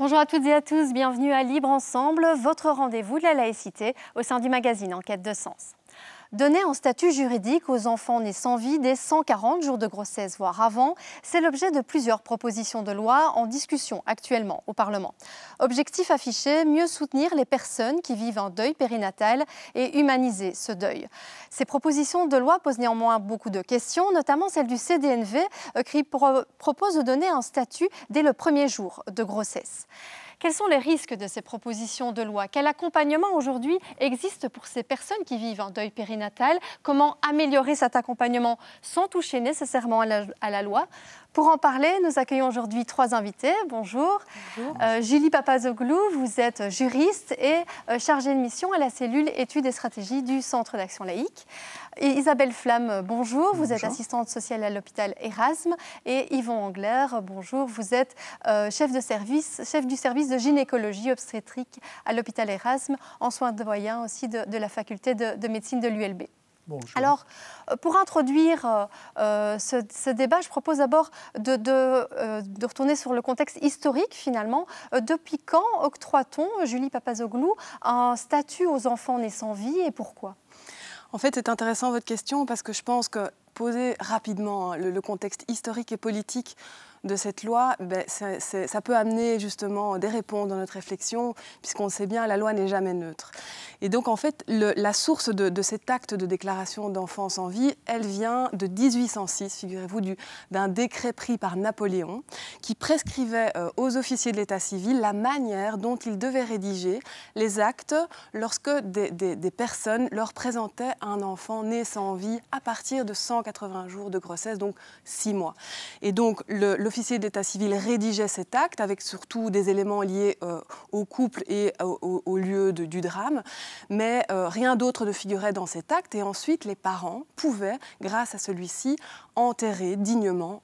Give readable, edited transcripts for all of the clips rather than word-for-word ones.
Bonjour à toutes et à tous, bienvenue à Libre Ensemble, votre rendez-vous de la laïcité au sein du magazine Enquête de Sens. Donner un statut juridique aux enfants nés sans vie dès 140 jours de grossesse, voire avant, c'est l'objet de plusieurs propositions de loi en discussion actuellement au Parlement. Objectif affiché, mieux soutenir les personnes qui vivent un deuil périnatal et humaniser ce deuil. Ces propositions de loi posent néanmoins beaucoup de questions, notamment celle du CDNV qui propose de donner un statut dès le premier jour de grossesse. Quels sont les risques de ces propositions de loi? Quel accompagnement aujourd'hui existe pour ces personnes qui vivent un deuil périnatal? Comment améliorer cet accompagnement sans toucher nécessairement à la loi? Pour en parler, nous accueillons aujourd'hui trois invités. Bonjour. Bonjour. Julie Papazoglou, vous êtes juriste et chargée de mission à la cellule études et stratégies du Centre d'action laïque. Et Isabelle Flamme, bonjour. Bonjour. Vous êtes assistante sociale à l'hôpital Erasme. Et Yvon Angler, bonjour. Vous êtes chef du service de gynécologie obstétrique à l'hôpital Erasme, en soins de doyen aussi de la faculté de médecine de l'ULB. Bonjour. Alors, pour introduire ce débat, je propose d'abord de retourner sur le contexte historique, finalement. Depuis quand octroie-t-on, Julie Papazoglou, un statut aux enfants nés sans vie et pourquoi? En fait, c'est intéressant votre question parce que je pense que poser rapidement le contexte historique et politique de cette loi, ça peut amener justement des réponses dans notre réflexion, puisqu'on sait bien, la loi n'est jamais neutre. Et donc, en fait, la source de cet acte de déclaration d'enfants sans vie, elle vient de 1806, figurez-vous, d'un décret pris par Napoléon, qui prescrivait aux officiers de l'état civil la manière dont ils devaient rédiger les actes lorsque des personnes leur présentaient un enfant né sans vie à partir de 180 jours de grossesse, donc 6 mois. Et donc, l'officier d'état civil rédigeait cet acte avec surtout des éléments liés au couple et au lieu du drame, mais rien d'autre ne figurait dans cet acte. Et ensuite, les parents pouvaient, grâce à celui-ci, enterrer dignement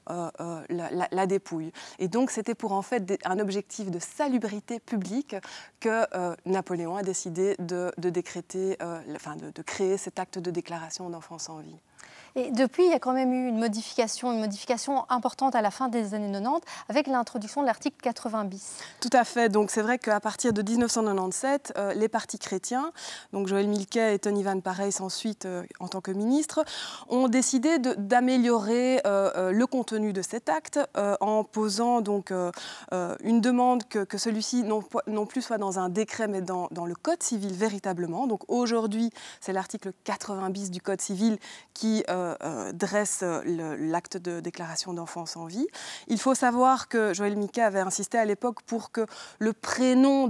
la dépouille. Et donc, c'était pour en fait un objectif de salubrité publique que Napoléon a décidé de décréter, de créer cet acte de déclaration d'enfants sans vie. Et depuis, il y a quand même eu une modification importante à la fin des années 90 avec l'introduction de l'article 80 bis. Tout à fait. Donc c'est vrai qu'à partir de 1997, les partis chrétiens, donc Joël Milquet et Tony Van Parijs ensuite en tant que ministre, ont décidé d'améliorer le contenu de cet acte en posant donc une demande que celui-ci non plus soit dans un décret mais dans le Code civil véritablement. Donc aujourd'hui, c'est l'article 80 bis du Code civil qui dresse l'acte de déclaration d'enfant sans vie. Il faut savoir que Joël Milquet avait insisté à l'époque pour que le prénom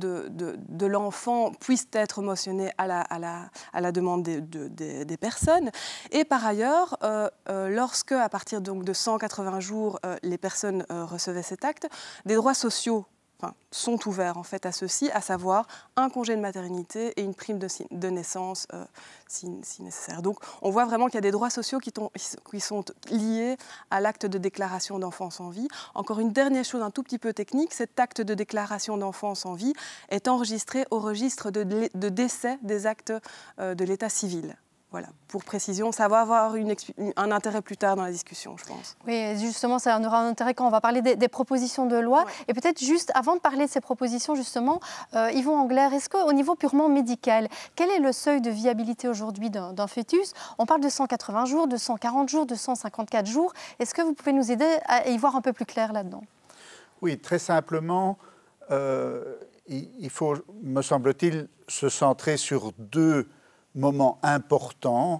de l'enfant puisse être mentionné à la demande des personnes. Et par ailleurs, lorsque, à partir donc de 180 jours, les personnes recevaient cet acte, des droits sociaux sont ouverts en fait à ceux-ci, à savoir un congé de maternité et une prime de naissance si nécessaire. Donc on voit vraiment qu'il y a des droits sociaux qui sont liés à l'acte de déclaration d'enfant sans vie. Encore une dernière chose un tout petit peu technique, cet acte de déclaration d'enfant sans vie est enregistré au registre de décès des actes de l'état civil. Voilà, pour précision, ça va avoir un intérêt plus tard dans la discussion, je pense. Oui, justement, ça aura un intérêt quand on va parler des propositions de loi. Ouais. Et peut-être juste, avant de parler de ces propositions, justement, Yvon Angler, est-ce qu'au niveau purement médical, quel est le seuil de viabilité aujourd'hui d'un fœtus? On parle de 180 jours, de 140 jours, de 154 jours. Est-ce que vous pouvez nous aider à y voir un peu plus clair là-dedans? Oui, très simplement, il faut, me semble-t-il, se centrer sur deux moment important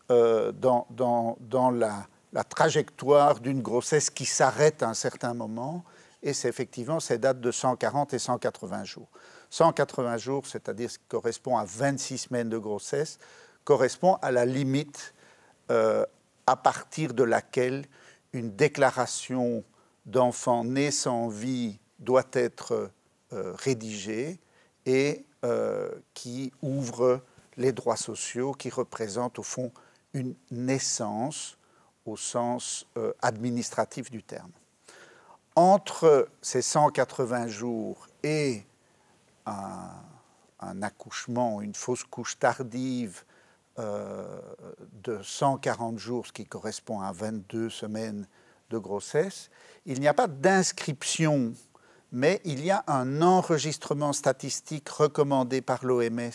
dans la trajectoire d'une grossesse qui s'arrête à un certain moment, et c'est effectivement ces dates de 140 et 180 jours. 180 jours, c'est-à-dire ce qui correspond à 26 semaines de grossesse, correspond à la limite à partir de laquelle une déclaration d'enfant né sans vie doit être rédigée et qui ouvre les droits sociaux, qui représentent au fond une naissance au sens administratif du terme. Entre ces 180 jours et un accouchement, une fausse couche tardive de 140 jours, ce qui correspond à 22 semaines de grossesse, il n'y a pas d'inscription mais il y a un enregistrement statistique recommandé par l'OMS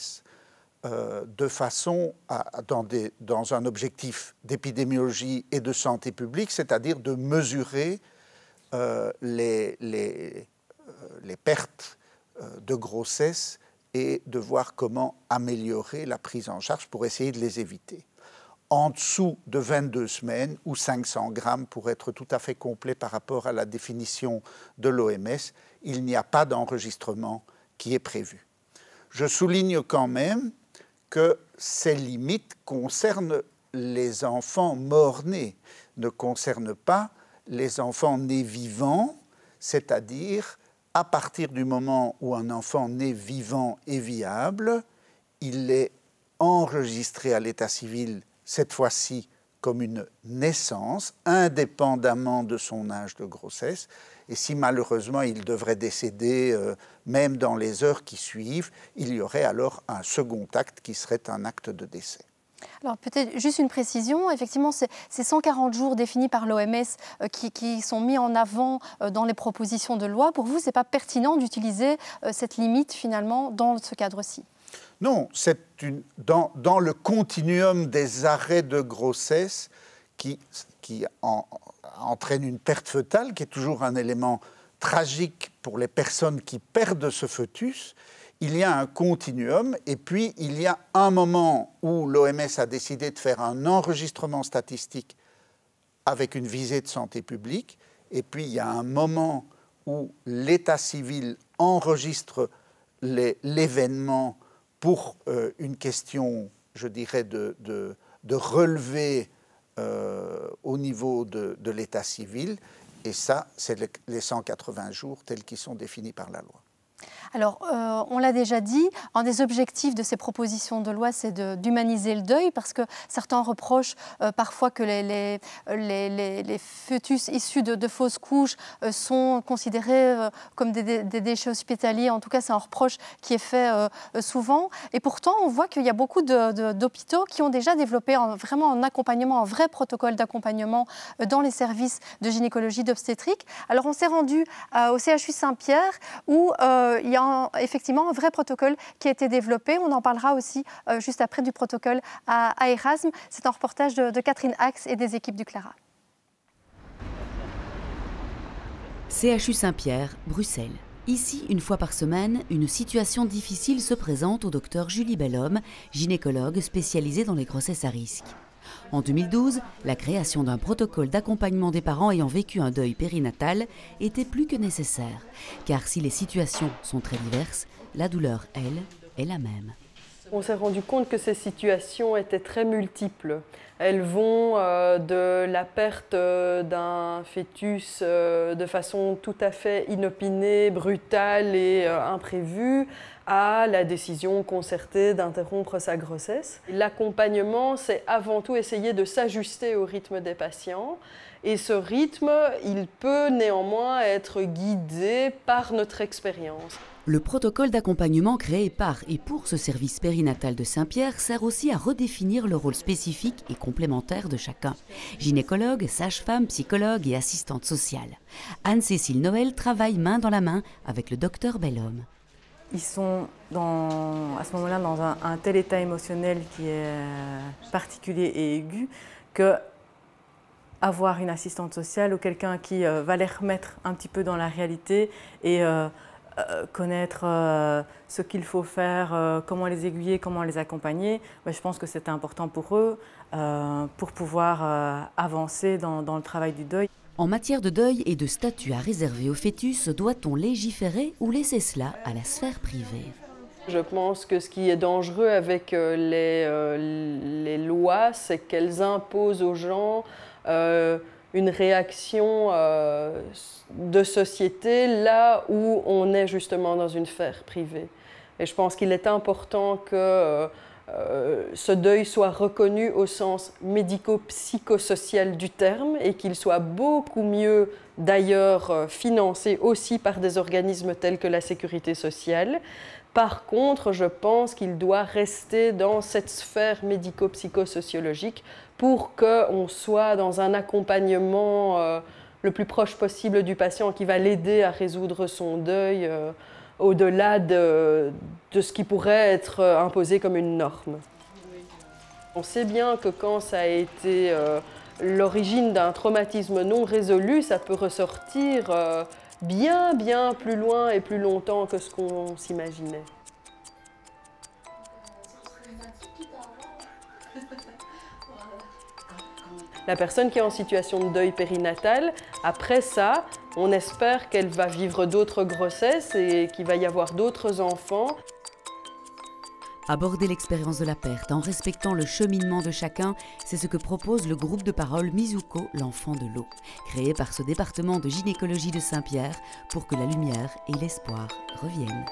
de façon dans un objectif d'épidémiologie et de santé publique, c'est-à-dire de mesurer les pertes de grossesse et de voir comment améliorer la prise en charge pour essayer de les éviter. En dessous de 22 semaines ou 500 grammes, pour être tout à fait complet par rapport à la définition de l'OMS, il n'y a pas d'enregistrement qui est prévu. Je souligne quand même que ces limites concernent les enfants morts-nés, ne concernent pas les enfants nés vivants, c'est-à-dire à partir du moment où un enfant né vivant est viable, il est enregistré à l'état civil, cette fois-ci comme une naissance, indépendamment de son âge de grossesse. Et si malheureusement il devrait décéder, même dans les heures qui suivent, il y aurait alors un second acte qui serait un acte de décès. Alors peut-être juste une précision, effectivement ces 140 jours définis par l'OMS qui sont mis en avant dans les propositions de loi, pour vous ce n'est pas pertinent d'utiliser cette limite finalement dans ce cadre-ci? Non, c'est dans le continuum des arrêts de grossesse qui entraîne une perte fœtale, qui est toujours un élément tragique pour les personnes qui perdent ce fœtus. Il y a un continuum et puis il y a un moment où l'OMS a décidé de faire un enregistrement statistique avec une visée de santé publique et puis il y a un moment où l'état civil enregistre l'événement pour une question, je dirais, de relevé au niveau de l'état civil et ça, c'est les 180 jours tels qu'ils sont définis par la loi. Alors, on l'a déjà dit, un des objectifs de ces propositions de loi, c'est d'humaniser le deuil, parce que certains reprochent parfois que les fœtus issus de fausses couches sont considérés comme des déchets hospitaliers. En tout cas, c'est un reproche qui est fait souvent. Et pourtant, on voit qu'il y a beaucoup d'hôpitaux qui ont déjà développé vraiment un accompagnement, un vrai protocole d'accompagnement dans les services de gynécologie d'obstétrique. Alors, on s'est rendu au CHU Saint-Pierre où il y a effectivement un vrai protocole qui a été développé. On en parlera aussi juste après du protocole à Erasme. C'est un reportage de Catherine Axe et des équipes du Clara. CHU Saint-Pierre, Bruxelles. Ici, une fois par semaine, une situation difficile se présente au docteur Julie Bellhomme, gynécologue spécialisée dans les grossesses à risque. En 2012, la création d'un protocole d'accompagnement des parents ayant vécu un deuil périnatal était plus que nécessaire, car si les situations sont très diverses, la douleur, elle, est la même. On s'est rendu compte que ces situations étaient très multiples. Elles vont de la perte d'un fœtus de façon tout à fait inopinée, brutale et imprévue, à la décision concertée d'interrompre sa grossesse. L'accompagnement, c'est avant tout essayer de s'ajuster au rythme des patients. Et ce rythme, il peut néanmoins être guidé par notre expérience. Le protocole d'accompagnement créé par et pour ce service périnatal de Saint-Pierre sert aussi à redéfinir le rôle spécifique et complémentaire de chacun. Gynécologue, sage-femme, psychologue et assistante sociale. Anne-Cécile Noël travaille main dans la main avec le docteur Bellhomme. Ils sont à ce moment-là dans un tel état émotionnel qui est particulier et aigu que avoir une assistante sociale ou quelqu'un qui va les remettre un petit peu dans la réalité et connaître ce qu'il faut faire, comment les aiguiller, comment les accompagner, je pense que c'est important pour eux pour pouvoir avancer dans le travail du deuil. En matière de deuil et de statut à réserver au fœtus, doit-on légiférer ou laisser cela à la sphère privée? Je pense que ce qui est dangereux avec les lois, c'est qu'elles imposent aux gens une réaction de société là où on est justement dans une sphère privée. Et je pense qu'il est important que ce deuil soit reconnu au sens médico-psychosocial du terme et qu'il soit beaucoup mieux d'ailleurs financé aussi par des organismes tels que la Sécurité sociale. Par contre, je pense qu'il doit rester dans cette sphère médico-psychosociologique pour qu'on soit dans un accompagnement le plus proche possible du patient, qui va l'aider à résoudre son deuil au-delà de ce qui pourrait être imposé comme une norme. On sait bien que quand ça a été l'origine d'un traumatisme non résolu, ça peut ressortir bien plus loin et plus longtemps que ce qu'on s'imaginait. La personne qui est en situation de deuil périnatal, après ça, on espère qu'elle va vivre d'autres grossesses et qu'il va y avoir d'autres enfants. Aborder l'expérience de la perte en respectant le cheminement de chacun, c'est ce que propose le groupe de parole Mizuko, l'enfant de l'eau, créé par ce département de gynécologie de Saint-Pierre pour que la lumière et l'espoir reviennent.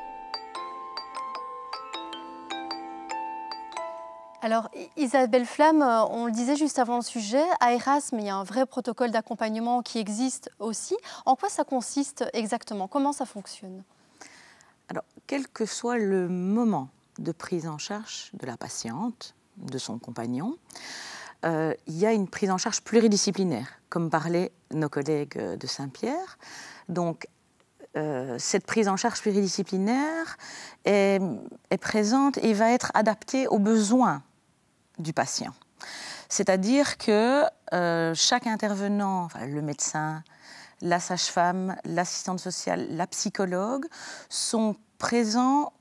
Alors, Isabelle Flamme, on le disait juste avant le sujet, à Erasme, il y a un vrai protocole d'accompagnement qui existe aussi. En quoi ça consiste exactement? Comment ça fonctionne? Alors, quel que soit le moment de prise en charge de la patiente, de son compagnon, il y a une prise en charge pluridisciplinaire, comme parlaient nos collègues de Saint-Pierre. Donc, cette prise en charge pluridisciplinaire est présente et va être adaptée aux besoins du patient. C'est-à-dire que chaque intervenant, enfin, le médecin, la sage-femme, l'assistante sociale, la psychologue, sont présents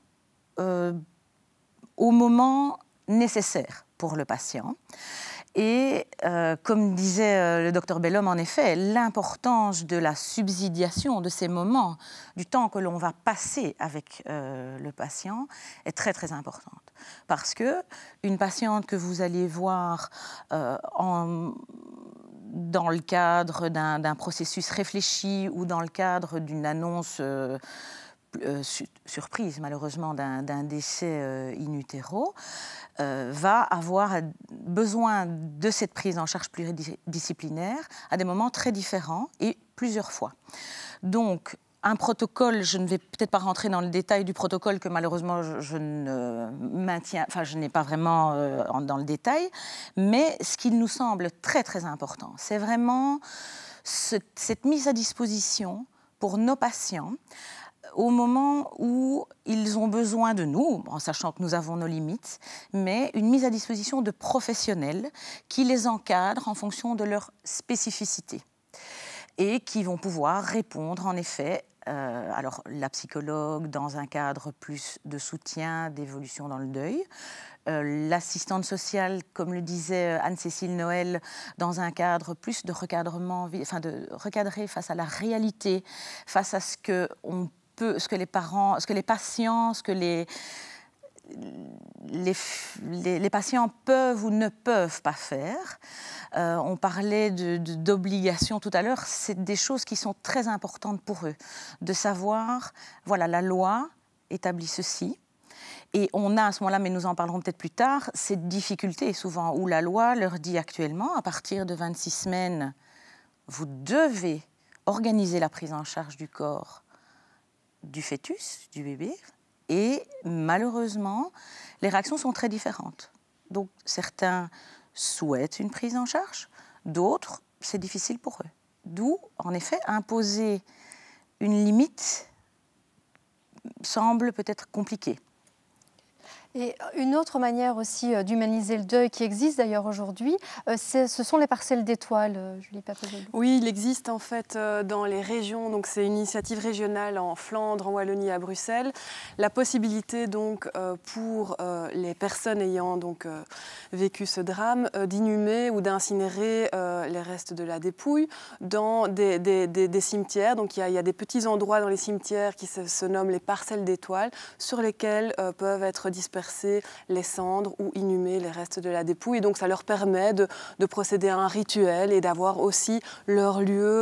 au moment nécessaire pour le patient. Et comme disait le docteur Bellhomme, en effet, l'importance de la subsidiation de ces moments, du temps que l'on va passer avec le patient, est très très importante. Parce que une patiente que vous allez voir dans le cadre d'un processus réfléchi ou dans le cadre d'une annonce surprise, malheureusement, d'un décès in utero, va avoir besoin de cette prise en charge pluridisciplinaire à des moments très différents et plusieurs fois. Donc, un protocole, je ne vais peut-être pas rentrer dans le détail du protocole que malheureusement je n'ai pas vraiment dans le détail, mais ce qui nous semble très très important, c'est vraiment cette mise à disposition pour nos patients au moment où ils ont besoin de nous, en sachant que nous avons nos limites, mais une mise à disposition de professionnels qui les encadrent en fonction de leur spécificité et qui vont pouvoir répondre en effet, alors la psychologue dans un cadre plus de soutien, d'évolution dans le deuil, l'assistante sociale, comme le disait Anne-Cécile Noël, dans un cadre plus de recadrement, enfin de recadrer face à la réalité, face à ce que les patients, ce que les patients peuvent ou ne peuvent pas faire. On parlait d'obligations tout à l'heure, c'est des choses qui sont très importantes pour eux, de savoir, voilà, la loi établit ceci, et on a à ce moment-là, mais nous en parlerons peut-être plus tard, cette difficulté souvent où la loi leur dit actuellement, à partir de 26 semaines, vous devez organiser la prise en charge du corps du fœtus, du bébé, et malheureusement, les réactions sont très différentes. Donc certains souhaitent une prise en charge, d'autres, c'est difficile pour eux. D'où, en effet, imposer une limite semble peut-être compliqué. Et une autre manière aussi d'humaniser le deuil qui existe d'ailleurs aujourd'hui, ce sont les parcelles d'étoiles, Julie Papazoglou. Oui, il existe en fait dans les régions, donc c'est une initiative régionale en Flandre, en Wallonie et à Bruxelles, la possibilité donc pour les personnes ayant donc vécu ce drame d'inhumer ou d'incinérer les restes de la dépouille dans des cimetières. Donc il y a des petits endroits dans les cimetières qui se nomment les parcelles d'étoiles sur lesquels peuvent être dispersés les cendres ou inhumer les restes de la dépouille. Et donc ça leur permet de procéder à un rituel et d'avoir aussi leur lieu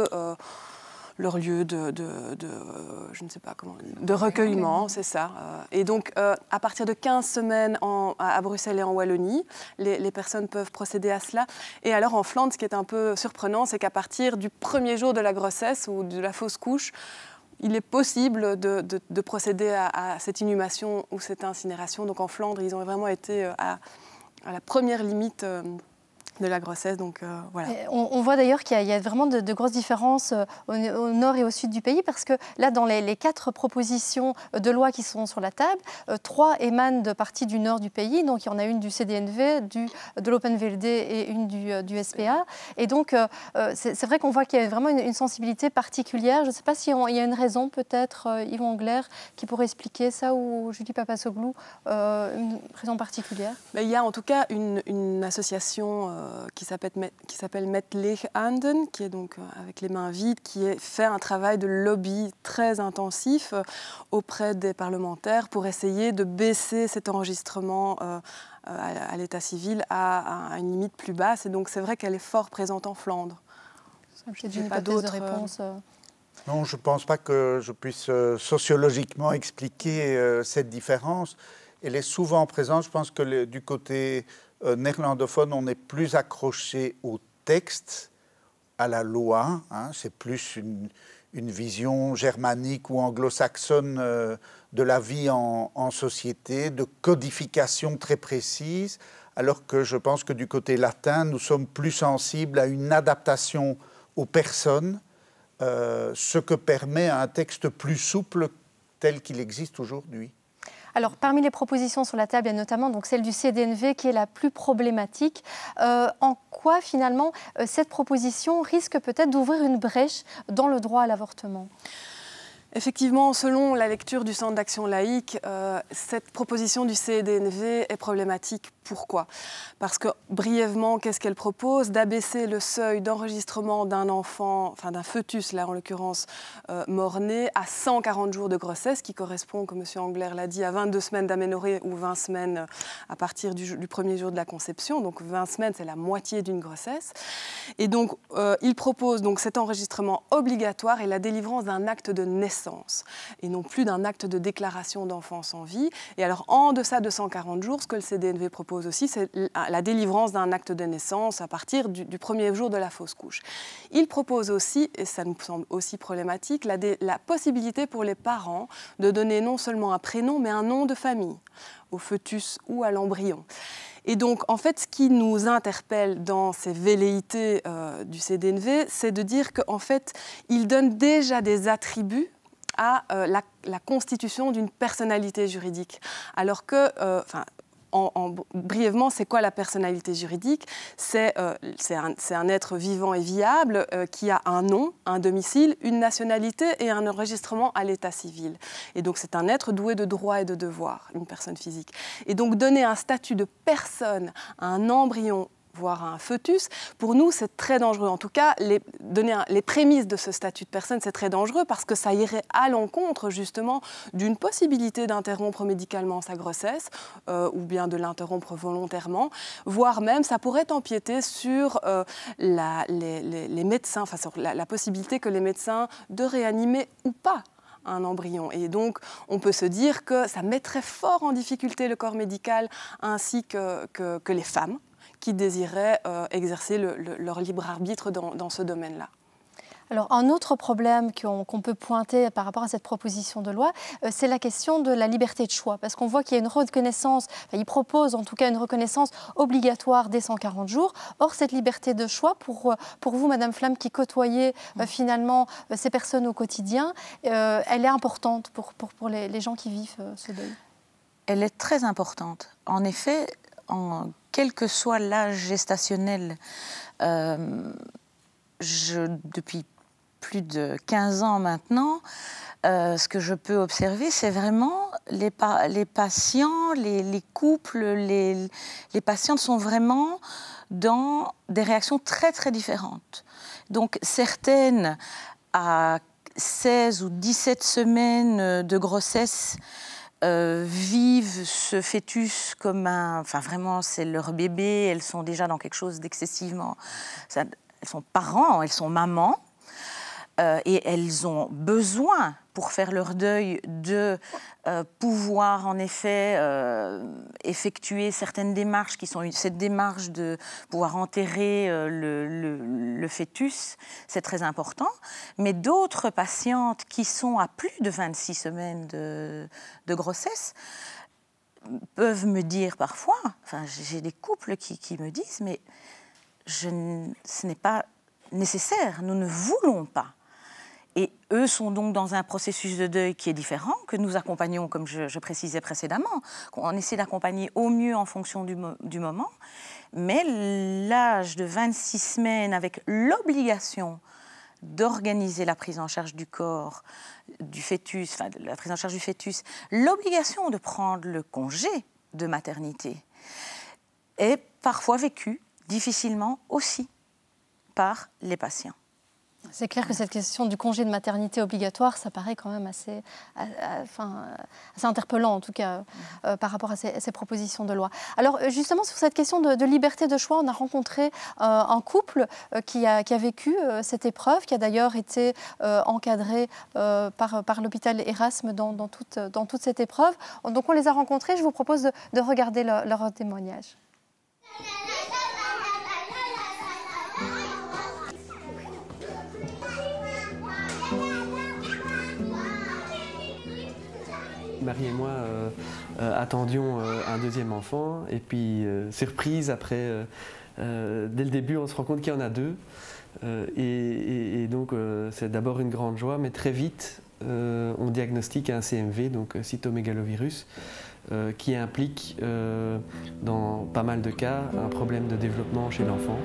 je ne sais pas comment, de recueillement, c'est ça. Et donc, à partir de 15 semaines à Bruxelles et en Wallonie, les personnes peuvent procéder à cela. Et alors, en Flandre, ce qui est un peu surprenant, c'est qu'à partir du premier jour de la grossesse ou de la fausse couche, il est possible de procéder à cette inhumation ou cette incinération. Donc en Flandre, ils ont vraiment été à la première limite de la grossesse. Donc, voilà. On voit d'ailleurs qu'il y a vraiment de grosses différences au nord et au sud du pays, parce que là, dans les 4 propositions de loi qui sont sur la table, 3 émanent de parties du nord du pays. Donc, il y en a une du CDNV, de l'Open-VLD et une du SPA. Et donc, c'est vrai qu'on voit qu'il y a vraiment une sensibilité particulière. Je ne sais pas s'il y a une raison, peut-être, Yvon Angler, qui pourrait expliquer ça, ou Julie Papasoglou, une raison particulière. Mais il y a en tout cas une association qui s'appelle Met Lege Handen, qui est donc avec les mains vides, qui fait un travail de lobby très intensif auprès des parlementaires pour essayer de baisser cet enregistrement à l'état civil à une limite plus basse. Et donc c'est vrai qu'elle est fort présente en Flandre. Je n'ai pas d'autres réponses. Non, je ne pense pas que je puisse sociologiquement expliquer cette différence. Elle est souvent présente. Je pense que du côté néerlandophone, on est plus accroché au texte, à la loi. Hein. C'est plus une vision germanique ou anglo-saxonne de la vie en société, de codification très précise, alors que je pense que du côté latin, nous sommes plus sensibles à une adaptation aux personnes, ce que permet un texte plus souple tel qu'il existe aujourd'hui. Alors, parmi les propositions sur la table, il y a notamment donc, celle du CDNV qui est la plus problématique. En quoi, finalement, cette proposition risque peut-être d'ouvrir une brèche dans le droit à l'avortement ? Effectivement, selon la lecture du Centre d'action laïque, cette proposition du CDNV est problématique. Pourquoi ? Parce que, brièvement, qu'est-ce qu'elle propose ? D'abaisser le seuil d'enregistrement d'un enfant, enfin d'un fœtus, là en l'occurrence, mort-né, à 140 jours de grossesse, qui correspond, comme M. Angler l'a dit, à 22 semaines d'aménorrhée ou 20 semaines à partir du premier jour de la conception. Donc 20 semaines, c'est la moitié d'une grossesse. Et donc, il propose donc, cet enregistrement obligatoire et la délivrance d'un acte de naissance, et non plus d'un acte de déclaration d'enfant sans vie. Et alors, en deçà de 140 jours, ce que le CDNV propose aussi, c'est la délivrance d'un acte de naissance à partir du premier jour de la fausse couche. Il propose aussi, et ça nous semble aussi problématique, la possibilité pour les parents de donner non seulement un prénom, mais un nom de famille au fœtus ou à l'embryon. Et donc, en fait, ce qui nous interpelle dans ces velléités du CDNV, c'est de dire qu'en fait, il donne déjà des attributs à la constitution d'une personnalité juridique. Alors que, brièvement, c'est quoi la personnalité juridique ? C'est un être vivant et viable qui a un nom, un domicile, une nationalité et un enregistrement à l'état civil. Et donc, c'est un être doué de droits et de devoirs, une personne physique. Et donc, donner un statut de personne à un embryon, voire à un fœtus, pour nous, c'est très dangereux. En tout cas, donner les prémices de ce statut de personne, c'est très dangereux parce que ça irait à l'encontre, justement, d'une possibilité d'interrompre médicalement sa grossesse ou bien de l'interrompre volontairement, voire même, ça pourrait empiéter sur les médecins, enfin, sur la possibilité que les médecins de réanimer ou pas un embryon. Et donc, on peut se dire que ça mettrait fort en difficulté le corps médical ainsi que les femmes qui désiraient exercer leur libre arbitre dans ce domaine-là. Alors, un autre problème qu'on peut pointer par rapport à cette proposition de loi, c'est la question de la liberté de choix. Parce qu'on voit qu'il y a une reconnaissance, il propose en tout cas une reconnaissance obligatoire dès 140 jours. Or, cette liberté de choix, pour vous, Madame Flamme, qui côtoyez finalement ces personnes au quotidien, elle est importante pour les gens qui vivent ce deuil. Elle est très importante. En effet, quel que soit l'âge gestationnel, depuis plus de 15 ans maintenant, ce que je peux observer, c'est vraiment les patients, les couples, les patientes sont vraiment dans des réactions très très différentes. Donc certaines, à 16 ou 17 semaines de grossesse, vivent ce fœtus comme enfin vraiment c'est leur bébé, elles sont déjà dans quelque chose d'excessivement, elles sont parents, elles sont mamans, et elles ont besoin pour faire leur deuil de pouvoir en effet effectuer certaines démarches qui sont cette démarche de pouvoir enterrer le fœtus, c'est très important. Mais d'autres patientes qui sont à plus de 26 semaines de grossesse peuvent me dire parfois, enfin j'ai des couples qui me disent mais ce n'est pas nécessaire, nous ne voulons pas. Et eux sont donc dans un processus de deuil qui est différent, que nous accompagnons, comme je précisais précédemment. On essaie d'accompagner au mieux en fonction du moment. Mais l'âge de 26 semaines, avec l'obligation d'organiser la prise en charge du corps, du fœtus, enfin la prise en charge du fœtus, l'obligation de prendre le congé de maternité, est parfois vécue difficilement aussi par les patients. C'est clair que cette question du congé de maternité obligatoire, ça paraît quand même assez interpellant, en tout cas, par rapport à ces propositions de loi. Alors, justement, sur cette question de liberté de choix, on a rencontré un couple qui a vécu cette épreuve, qui a d'ailleurs été encadré par l'hôpital Erasme dans toute cette épreuve. Donc, on les a rencontrés. Je vous propose de regarder leur témoignage. Marie et moi attendions un deuxième enfant et puis surprise après, dès le début on se rend compte qu'il y en a deux et donc c'est d'abord une grande joie mais très vite on diagnostique un CMV, donc cytomégalovirus, qui implique dans pas mal de cas un problème de développement chez l'enfant.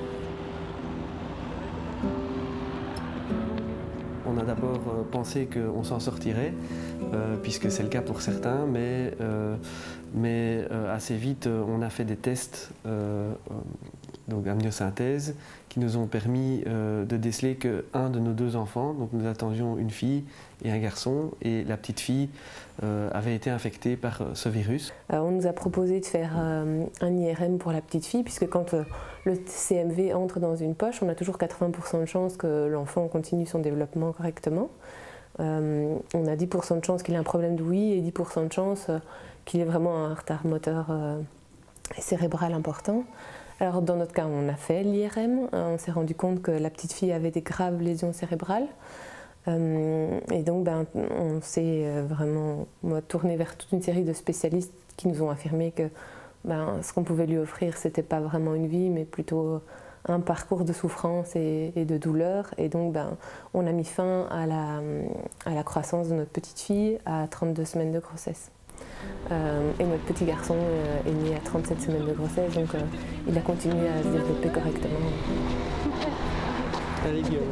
On a d'abord pensé qu'on s'en sortirait, puisque c'est le cas pour certains, mais assez vite on a fait des tests donc amniosynthèse qui nous ont permis de déceler qu'un de nos deux enfants, donc nous attendions une fille et un garçon, et la petite fille avait été infectée par ce virus. On nous a proposé de faire un IRM pour la petite fille, puisque quand le CMV entre dans une poche, on a toujours 80% de chances que l'enfant continue son développement correctement. On a 10% de chances qu'il ait un problème d'ouïe et 10% de chances qu'il ait vraiment un retard moteur et cérébral important. Alors dans notre cas, on a fait l'IRM, on s'est rendu compte que la petite fille avait des graves lésions cérébrales. Et donc on s'est vraiment tourné vers toute une série de spécialistes qui nous ont affirmé que ce qu'on pouvait lui offrir, ce n'était pas vraiment une vie, mais plutôt un parcours de souffrance et de douleur. Et donc on a mis fin à la croissance de notre petite fille à 32 semaines de grossesse. Et notre petit garçon est né à 37 semaines de grossesse, donc il a continué à se développer correctement. Allez, Guillaume.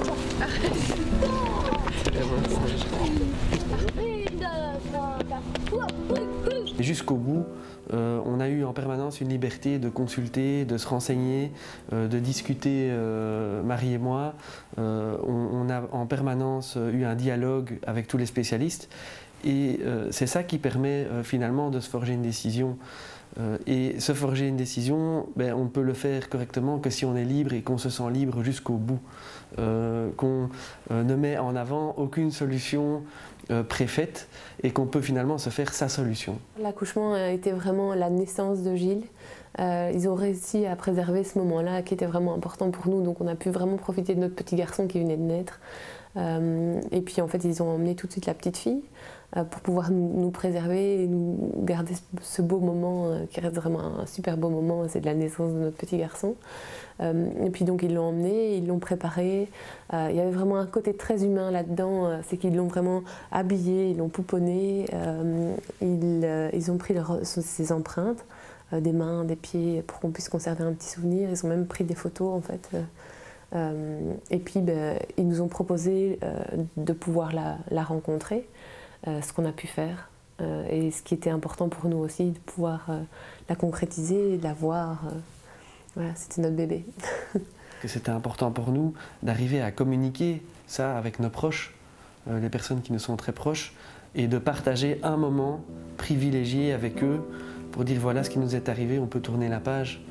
Jusqu'au bout, on a eu en permanence une liberté de consulter, de se renseigner, de discuter, Marie et moi. On a en permanence eu un dialogue avec tous les spécialistes. Et c'est ça qui permet finalement de se forger une décision. Et se forger une décision, on peut le faire correctement que si on est libre et qu'on se sent libre jusqu'au bout. Qu'on ne met en avant aucune solution préfaite et qu'on peut finalement se faire sa solution. L'accouchement a été vraiment la naissance de Gilles. Ils ont réussi à préserver ce moment-là qui était vraiment important pour nous, donc on a pu vraiment profiter de notre petit garçon qui venait de naître. Et puis en fait ils ont emmené tout de suite la petite fille pour pouvoir nous préserver et nous garder ce beau moment qui reste vraiment un super beau moment, c'est de la naissance de notre petit garçon. Et puis donc ils l'ont emmené, ils l'ont préparé. Il y avait vraiment un côté très humain là-dedans, c'est qu'ils l'ont vraiment habillé, ils l'ont pouponné, ils ont pris ses empreintes, des mains, des pieds, pour qu'on puisse conserver un petit souvenir. Ils ont même pris des photos en fait. Et puis ils nous ont proposé de pouvoir la rencontrer, ce qu'on a pu faire. Et ce qui était important pour nous aussi, de pouvoir la concrétiser, de la voir. Voilà, c'était notre bébé. Que c'était important pour nous d'arriver à communiquer ça avec nos proches, les personnes qui nous sont très proches, et de partager un moment privilégié avec eux pour dire voilà ce qui nous est arrivé, on peut tourner la page.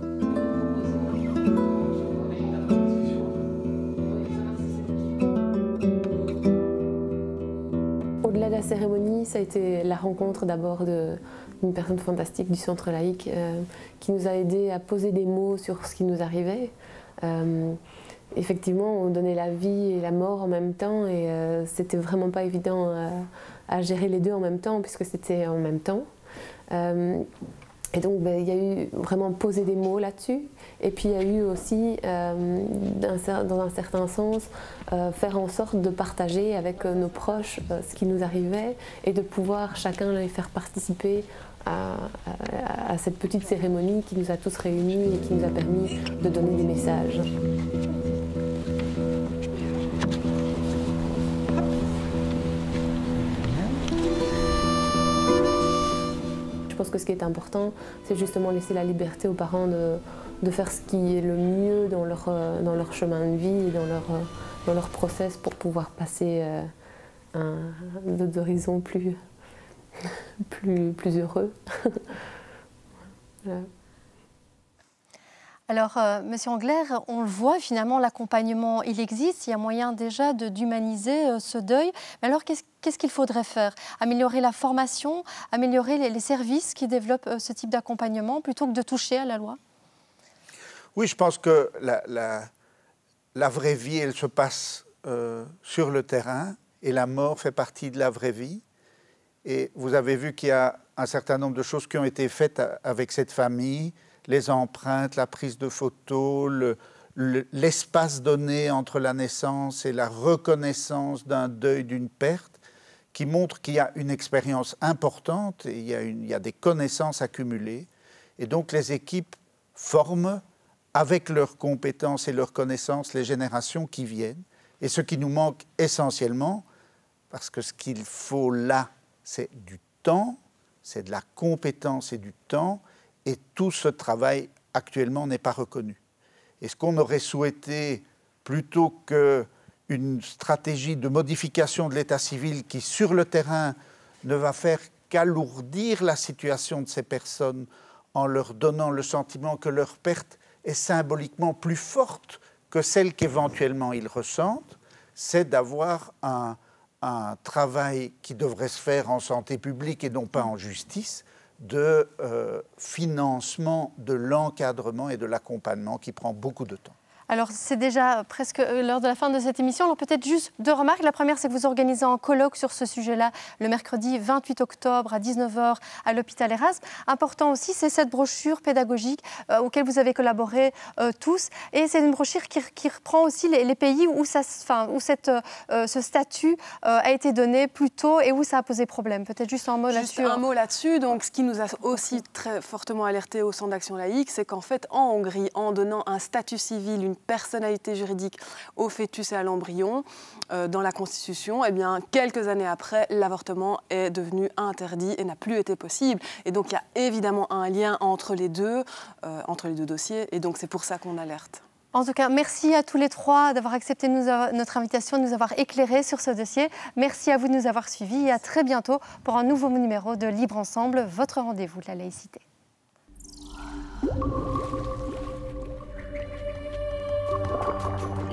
Au-delà de la cérémonie, ça a été la rencontre d'abord d'une personne fantastique du centre laïque qui nous a aidés à poser des mots sur ce qui nous arrivait. Effectivement, on donnait la vie et la mort en même temps et c'était vraiment pas évident à gérer les deux en même temps puisque c'était en même temps. Et donc, il y a eu vraiment poser des mots là-dessus. Et puis, il y a eu aussi, dans un certain sens, faire en sorte de partager avec nos proches ce qui nous arrivait et de pouvoir chacun les faire participer à cette petite cérémonie qui nous a tous réunis et qui nous a permis de donner des messages. Je pense que ce qui est important, c'est justement laisser la liberté aux parents de faire ce qui est le mieux dans leur chemin de vie et dans leur process pour pouvoir passer d'autres horizons plus heureux. Voilà. Alors, Monsieur Angler, on le voit, finalement, l'accompagnement, il existe. Il y a moyen déjà d'humaniser ce deuil. Mais alors, qu'est-ce qu'il faudrait faire? Améliorer la formation, améliorer les services qui développent ce type d'accompagnement, plutôt que de toucher à la loi? Oui, je pense que la vraie vie, elle se passe sur le terrain, et la mort fait partie de la vraie vie. Et vous avez vu qu'il y a un certain nombre de choses qui ont été faites avec cette famille, les empreintes, la prise de photos, l'espace donné entre la naissance et la reconnaissance d'un deuil, d'une perte, qui montre qu'il y a une expérience importante, et il y a des connaissances accumulées. Et donc les équipes forment, avec leurs compétences et leurs connaissances, les générations qui viennent. Et ce qui nous manque essentiellement, parce que ce qu'il faut là, c'est du temps, c'est de la compétence et du temps, et tout ce travail actuellement n'est pas reconnu. Et ce qu'on aurait souhaité, plutôt qu'une stratégie de modification de l'état civil qui, sur le terrain, ne va faire qu'alourdir la situation de ces personnes en leur donnant le sentiment que leur perte est symboliquement plus forte que celle qu'éventuellement ils ressentent, c'est d'avoir un travail qui devrait se faire en santé publique et non pas en justice, de financement de l'encadrement et de l'accompagnement qui prend beaucoup de temps. Alors, c'est déjà presque l'heure de la fin de cette émission. Alors, peut-être juste deux remarques. La première, c'est que vous organisez un colloque sur ce sujet-là le mercredi 28 octobre à 19h à l'hôpital Erasme. Important aussi, c'est cette brochure pédagogique auquel vous avez collaboré tous. Et c'est une brochure qui reprend aussi les pays où ce statut a été donné plus tôt et où ça a posé problème. Peut-être juste un mot là-dessus. Juste un mot là-dessus. Donc, ce qui nous a aussi très fortement alerté au Centre d'action laïque, c'est qu'en fait, en Hongrie, en donnant un statut civil, une personnalité juridique au fœtus et à l'embryon dans la Constitution, eh bien, quelques années après, l'avortement est devenu interdit et n'a plus été possible. Et donc, il y a évidemment un lien entre les deux dossiers. Et donc, c'est pour ça qu'on alerte. En tout cas, merci à tous les trois d'avoir accepté notre invitation, de nous avoir éclairés sur ce dossier. Merci à vous de nous avoir suivis et à très bientôt pour un nouveau numéro de Libre Ensemble, votre rendez-vous de la laïcité. Thank you.